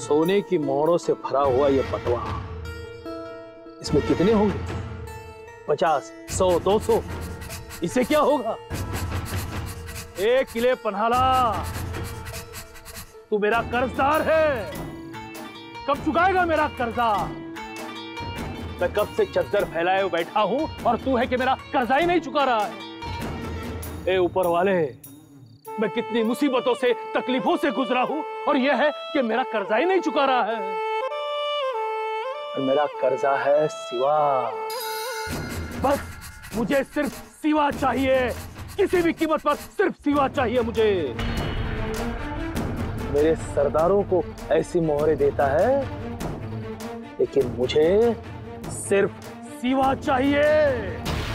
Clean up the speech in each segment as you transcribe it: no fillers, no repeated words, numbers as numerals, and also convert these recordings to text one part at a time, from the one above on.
सोने की मोहरों से भरा हुआ यह बटवा, इसमें कितने होंगे? 50, 100, 200? इसे क्या होगा? एक किले पन्हाला, तू मेरा कर्जदार है। कब चुकाएगा मेरा कर्जा? मैं कब से चद्दर फैलाए बैठा हूं और तू है कि मेरा कर्जा ही नहीं चुका रहा है। ए ऊपर वाले, मैं कितनी मुसीबतों से, तकलीफों से गुजरा हूं और यह है कि मेरा कर्जा ही नहीं चुका रहा है। और मेरा कर्जा है सिवा। बस मुझे सिर्फ सिवा चाहिए, किसी भी कीमत पर सिर्फ सिवा चाहिए मुझे। मेरे सरदारों को ऐसी मोहरें देता है, लेकिन मुझे सिर्फ सिवा चाहिए।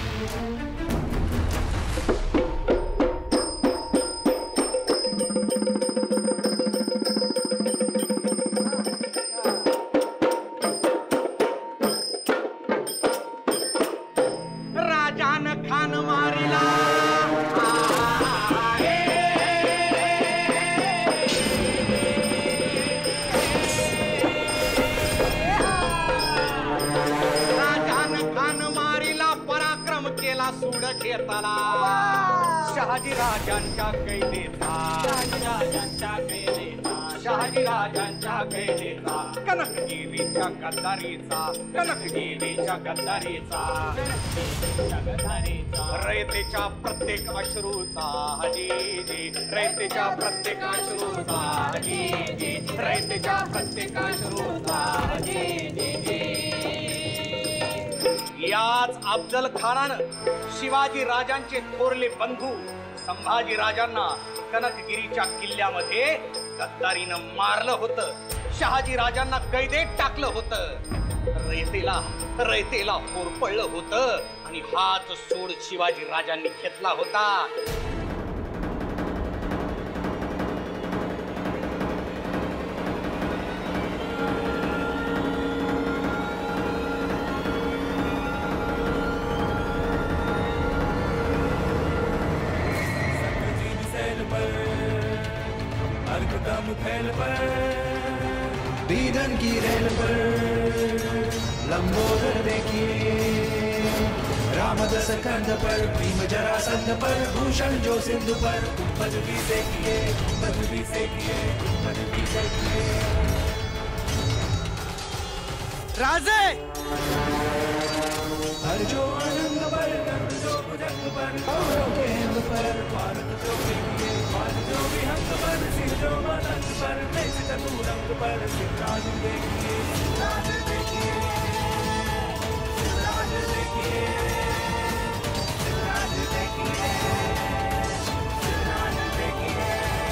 शहाजी राजांच्या कैदेचा, शहाजी राजांच्या कैदेचा, कनकगिरीच्या गद्दारीचा, कनकगिरीच्या गद्दारीचा, रयतेच्या प्रत्येक अश्रूचा हजीजी, रयतेच्या प्रत्येक अश्रूचा हजीजी, रयतेच्या प्रत्येक अश्रूचा हजीजी। याच अफजल खानानं शिवाजी राजांचे थोरले बंधू संभाजी राजांना कनकगिरीच्या किल्ल्यामध्ये गद्दारीनं मारलं होतं, शहाजी राजांना कैदेत टाकलं होतं, रयतेला होरपळलं होतं आणि हाच सूड शिवाजी राजांनी घेतला होता। बीदन की रेल पर लंबोदर देखिए, रामदस कंध पर, भीम जरासंध पर, भूषण जो सिंधु पर, कुंभज भी देखिए, कुंभज भी देखिए, कुंभज भी देखिए। राजे हर जो आनंद पर, गर्व जो भुजंग पर, औरों के हिंद पर, भारत जो देखिए, भारत जो विहंग पर, सिर जो मलंग पर, मेच चतुरंग पर, सिद्धराज देखिए, सिद्धराज देखिए, सिद्धराज देखिए, सिद्धराज देखिए, सिद्धराज देखिए।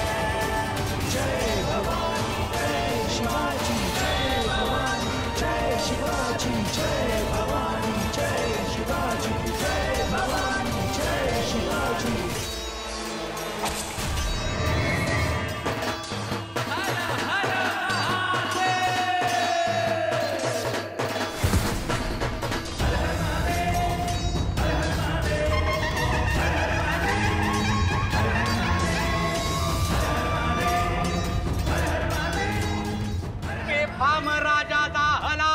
जय भवानी, जय शिवाजी, जय भवानी, जय शिवाजी, जय भवानी, जय शिवाजी, जय भवानी, जय शिवाजी। बेफाम राजा दाहला,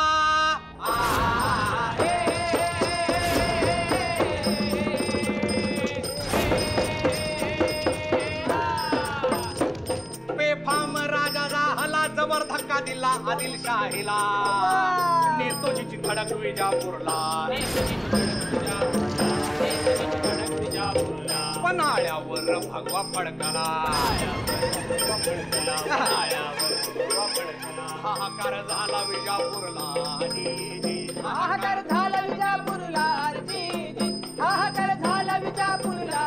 बेफाम राजा दाहला, जबर धक्का दिला आदिलशाहीला, नेतोजीची धडक विजापूरला, पन्हाळ्यावर भगवा फडकला, हाहाकार झाला विजापूरला, हाहाकार झाला विजापूरला, हाहाकार झाला विजापूरला।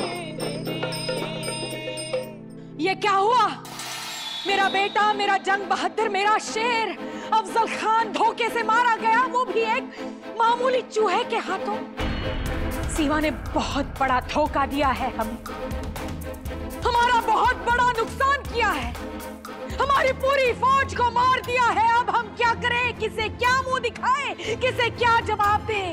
ये क्या हुआ? मेरा बेटा, मेरा जंग बहादुर, मेरा शेर अफजल खान धोखे से मारा गया, वो भी एक मामूली चूहे के हाथों। सीवा ने बहुत बड़ा धोखा दिया है हमें, हमारा बहुत बड़ा नुकसान किया है, हमारी पूरी फौज को मार दिया है। अब हम क्या करें? किसे क्या मुंह दिखाएं? किसे क्या जवाब दें?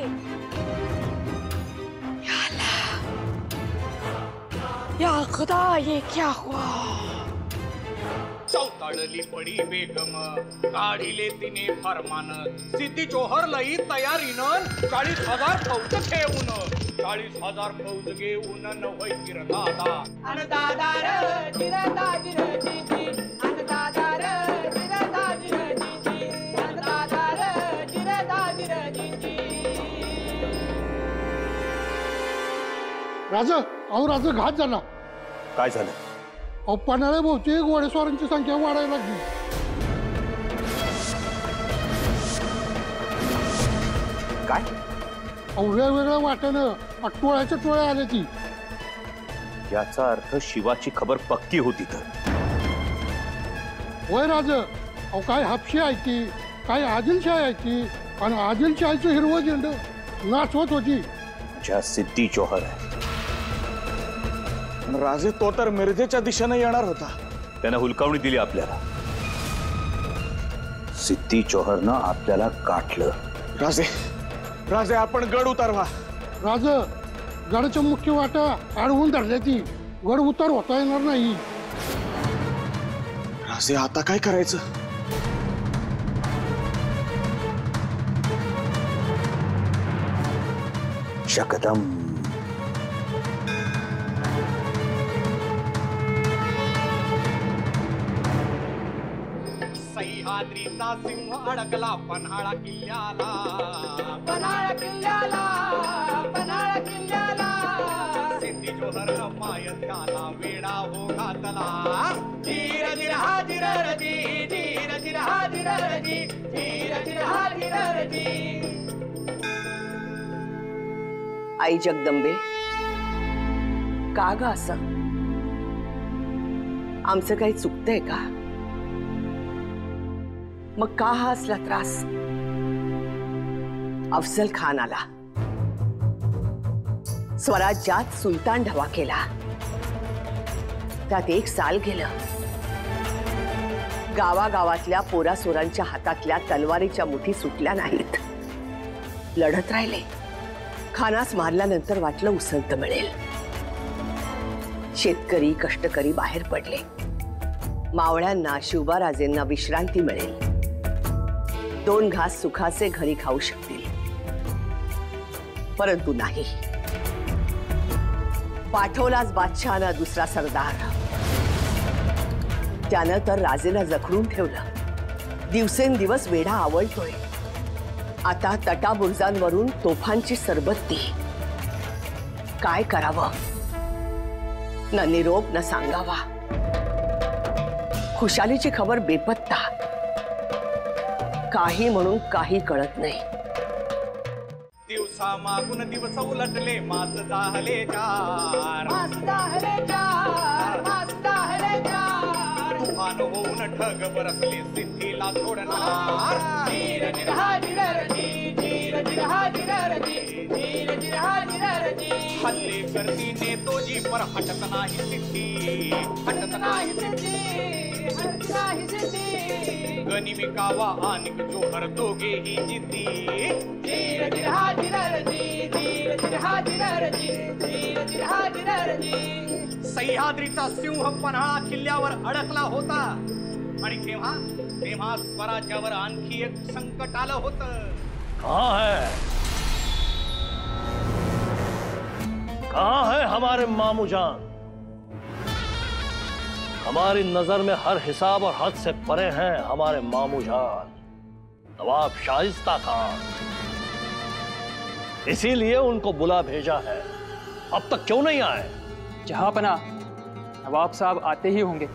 या अल्लाह, या खुदा, ये क्या हुआ? चौथा काढली पडी बेगम काढिले तिने फरमान सिद्धी चोहर लई तयारीनं 40,000 फौज ठेवून 40,000 फौज घेऊन नवय दादा अन दादा र जिरता जिरजी अन दादा र जिरता जिरजी अन दादा र जिरता जिरजी राजा अहो राजा घात झाला. काय झालं? अहो पन्हाळे बहुतेक घोडेस्वारांची संख्या वाढायला लागली. काय? अहो वेगवेगळ्या वाट्यानं टोळ्याच्या टोळ्या आल्या ती. याचा अर्थ शिवाची खबर पक्की होती तर. होय राज. अहो काय हापशी आहे ती काय आदिलशाही आहे ती आणि आदिलशाहीचं हिरवं झेंड नाचवत होती. ज्या सिद्धी चोहर आहे राजे तो तर मिरजेच्या दिशेने येणार होता. त्यानं हुलकावणी दिली आपल्याला. सिद्धी चोहरनं आपल्याला गाठलं. राजे राजे आपण गड उतारवा. राज गडाच्या मुख्य वाटा अडवून धरल्या ती. गड उतार होता येणार नाही. राजे आता काय करायचं? शकदम. सह्याद्रीचा सिंह अडकला पन्हाळा किल्ल्याला पन्हाळा किल्ल्याला पन्हाळा किल्ल्याला सिद्धी जोहरनं पाय त्याला वेडा हो घातला धीर धीर हा धीर रजी धीर धीर हा धीर रजी धीर धीर हा धीर रजी. आई जगदंबे का ग असं? आमचं काही चुकतंय का? मग का हा असला त्रास? अफजल खान आला स्वराज्यात सुलतान ढवा केला. त्यात 1 साल गेलं. गावागावातल्या पोरासोरांच्या हातातल्या तलवारीच्या मुठी सुटल्या नाहीत. लढत राहिले. खानास मारल्यानंतर वाटलं उसंत मिळेल. शेतकरी कष्टकरी बाहेर पडले. मावळ्यांना शिवबाराजेंना विश्रांती मिळेल. 2 घास सुखाचे घरी खाऊ शकतील. परंतु नाही. पाठवलाच बादशहानं दुसरा सरदार. त्यानं तर राजेला जखडून ठेवलं. दिवसेंदिवस वेढा आवळतोय. आता तटाबुर्जांवरून तोफांची सरबत्ती. काय करावं? न निरोप न सांगावा. खुशालीची खबर बेपत्ता. काही म्हणून काही कळत नाही. दिवसा मागून दिवस उलटले मास झाले 4 मास झाले 4 मास झाले 4 तुफान होऊन ठग बरसले सिद्धीला सोडणार धीर धीर हा धीर रजी धीर धीर हा धीर रजी धीर धीर हा धीर रजी. हल्ले करतीने तो जी पर हटत नाही सिद्धी हटत नाही सिद्धी हटत नाही सिद्धी. गनिमिकावा आणि जोहर दोघेही जिद्दी धीर धीर हा धीर रजी धीर धीर हा धीर रजी धीर धीर हा धीर रजी. सह्याद्रीचा सिंह पन्हाळा किल्ल्यावर अडकला होता आणि तेव्हा स्वराज्यावर आणखी एक संकट आलं होतं. कहाँ है हमारे मामू जान? हमारी नजर में हर हिसाब और हद से परे हैं हमारे मामू जान नवाब शाइस्ता खान. इसीलिए उनको बुला भेजा है. अब तक क्यों नहीं आए? जहांपना नवाब साहब आते ही होंगे.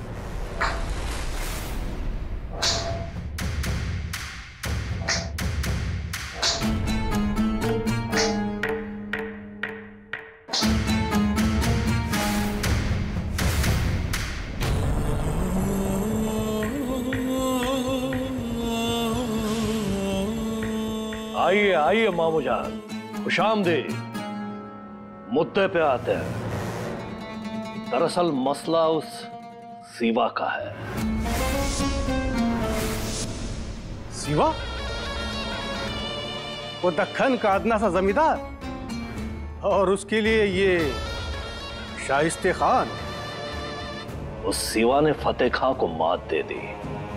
आइए आइए मामू जान, खुशामदीद. मुद्दे पे आते हैं. दरअसल मसला उस सीवा का है. शिवा? वो दक्खन का अदना सा जमींदार और उसके लिए ये शाइस्ते खान. उस सिवा ने फतेह खां को मात दे दी,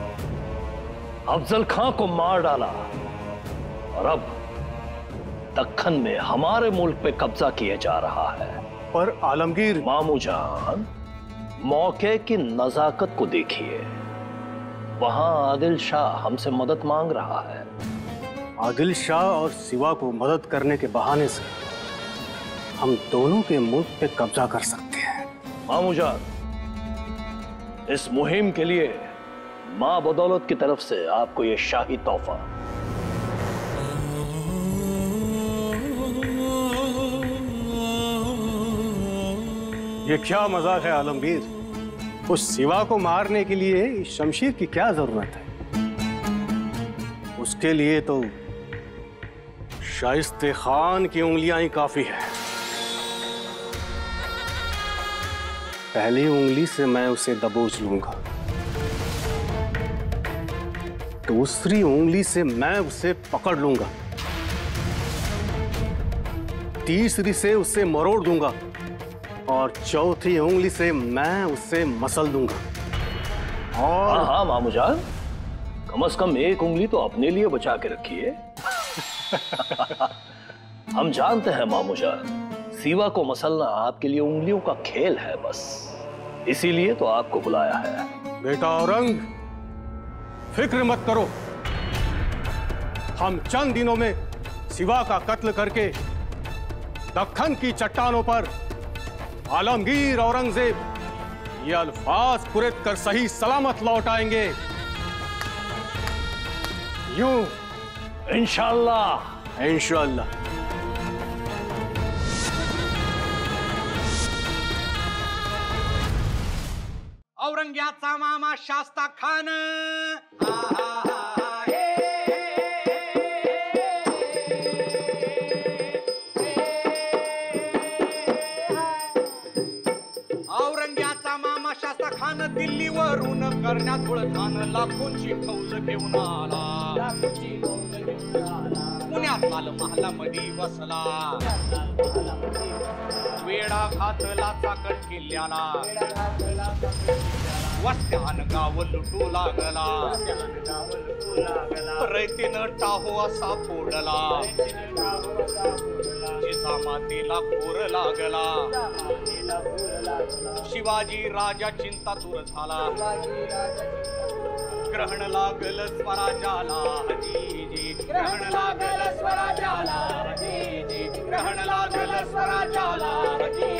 अफजल खां को मार डाला और अब दक्खन में हमारे मुल्क पे कब्जा किया जा रहा है। पर आलमगीर मामू जान, मौके की नजाकत को देखिए, वहां आदिल शाह हमसे मदद मांग रहा है। आदिल शाह और सिवा को मदद करने के बहाने से हम दोनों के मुल्क पे कब्जा कर सकते हैं। मामू जान, इस मुहिम के लिए मां बदौलत की तरफ से आपको यह शाही तोहफा। ये क्या मजाक है आलमगीर? उस सिवा को मारने के लिए इस शमशीर की क्या जरूरत है? उसके लिए तो शाइस्ते खान की उंगलियां ही काफी है। पहली उंगली से मैं उसे दबोच लूंगा, दूसरी उंगली से मैं उसे पकड़ लूंगा, तीसरी से उसे मरोड़ दूंगा और चौथी उंगली से मैं उसे मसल दूंगा। और हाँ मामू जान, कम से कम एक उंगली तो अपने लिए बचा के रखिए। हम जानते हैं मामू जान, सिवा को मसलना आपके लिए उंगलियों का खेल है बस, इसीलिए तो आपको बुलाया है। बेटा औरंग, फिक्र मत करो, हम चंद दिनों में सिवा का कत्ल करके दक्खन की चट्टानों पर आलमगीर औरंगजेब ये अल्फाज कुरित कर सही सलामत लौट आएंगे। यूं इंशाअल्लाह। इंशाअल्लाह। औरंग्याचा मामा शास्ता खान औरंग्याचा मामा शास्ता खान दिल्लीवरून करण्यात उळखान लाखोंची फौज घेऊन आला। पुण्यात लाल महालामध्ये बसला, वेडा घातला चाकण किल्ल्याला, वस्त्यान गाव लुटू लागला, रयतीनं टाहो असा फोडला, जिजामातीला पूर लागला, शिवाजी राजा चिंतातूर झाला, ग्रहण लागल स्वराज्याला जी, ग्रहण लागल स्वराज्याला जी, ग्रहण लागल स्वराज्याला जी।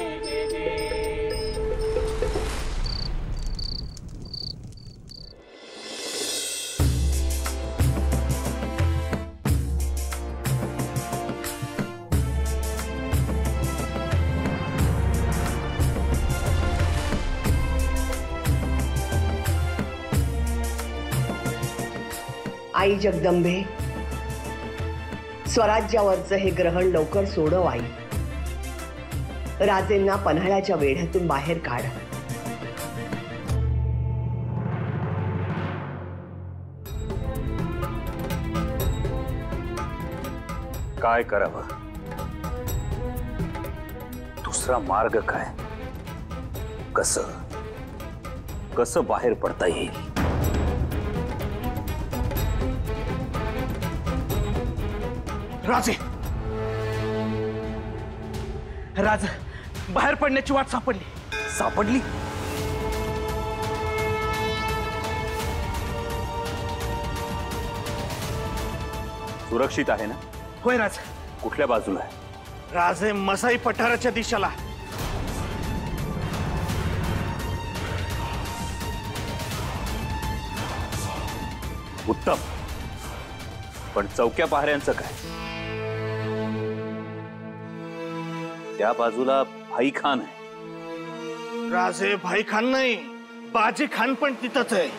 आई जगदंबे, स्वराज्यावरचं हे ग्रहण लवकर सोडव आई. राजेंना पन्हाळ्याच्या वेढ्यातून बाहेर काढ. काय करावं? दुसरा मार्ग काय? कसं कसं बाहेर पडता येईल? राजे, राज बाहेर पडण्याची वाट सापडली. सुरक्षित आहे ना? होय राज. कुठल्या बाजूला आहे? राजे मसाई पठाराच्या दिशेला. उत्तम. पण चौक्या पहाऱ्यांचं काय? त्या बाजूला भाई खान आहे. राजे भाई खान नाही, बाजी खान पण तिथंच आहे.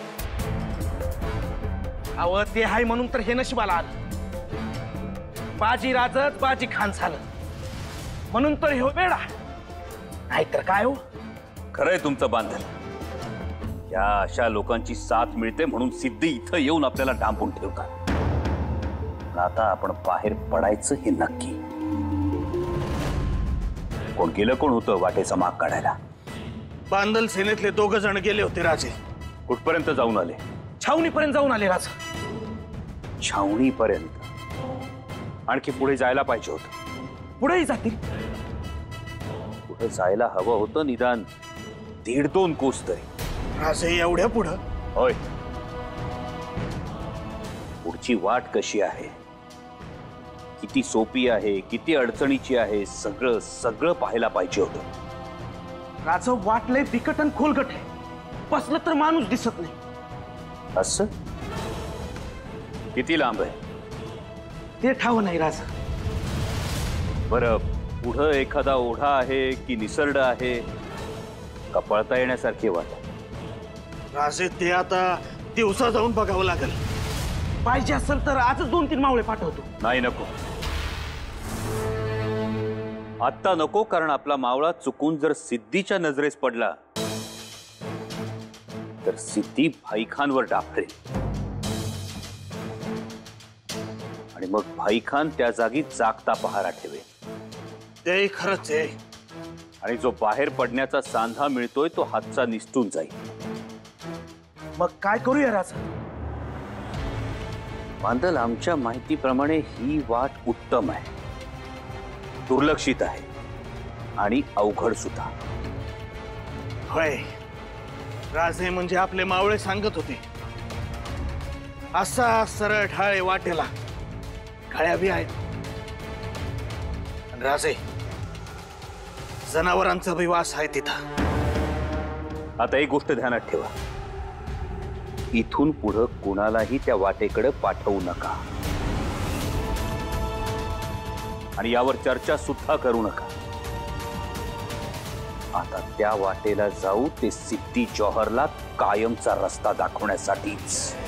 अव ते हाय म्हणून तर हे नशिबाला आलं. बाजी राजच बाजी खान झालं म्हणून तर ह्यो वेडा. नाहीतर काय हो? खरंय तुमचं बांधल. या अशा लोकांची साथ मिळते म्हणून सिद्धी इथं येऊन आपल्याला डांबून ठेवतात. आता आपण बाहेर पडायचं हे नक्की. कोण गेलं? कोण होतं वाटेचा माग काढायला? बांदल सेनेतले 2 जण गेले होते राजे. कुठपर्यंत जाऊन आले? छावणीपर्यंत जाऊन आले राजा. छावणीपर्यंत? आणखी पुढे जायला पाहिजे होतं. पुढेही जातील. पुढे जायला हवं होतं निदान 1.5-2 कोस तरी. राजे एवढ्या पुढं? होय. पुढची वाट कशी आहे, किती सोपी आहे, किती अडचणीची आहे, सगळं सगळं पाहायला पाहिजे होतं. राजा वाट लय बिकट आणि खोलगट आहे. बसलं तर माणूस दिसत नाही. असं? किती लांब आहे ते ठाव नाही राजा. बरं, पुढं एखादा ओढा आहे की निसर्ड आहे का पळता येण्यासारखी वाट? राजे ते आता दिवसा जाऊन बघावं लागेल. पाहिजे असेल तर आजच 2-3 मावळे पाठवतो. नाही, नको. आत्ता नको, कारण आपला मावळा चुकून जर सिद्धीच्या नजरेस पडला तर सिद्धी भाईखानवर डाफरेल आणि मग भाईखान त्या जागी जागता पहारा ठेवेल. ते खरंच आहे. आणि जो बाहेर पडण्याचा सांधा मिळतोय तो हातचा निसटून जाईल. मग काय करूया राजा? बांदल, आमच्या माहितीप्रमाणे ही वाट उत्तम आहे, दुर्लक्षित आहे आणि अवघड सुद्धा. होय, राजे म्हणजे आपले मावळे सांगत होते. असा सरळ ढाळे वाटेला खळ्या बी आहेत. राजे, जनावरांचा बी वास आहे तिथं. आता एक गोष्ट ध्यानात ठेवा, इथून पुढं कुणालाही त्या वाटेकडे पाठवू नका आणि यावर चर्चा सुद्धा करू नका. आता त्या वाटेला जाऊ ते सिद्धी जौहरला कायमचा रस्ता दाखवण्यासाठीच.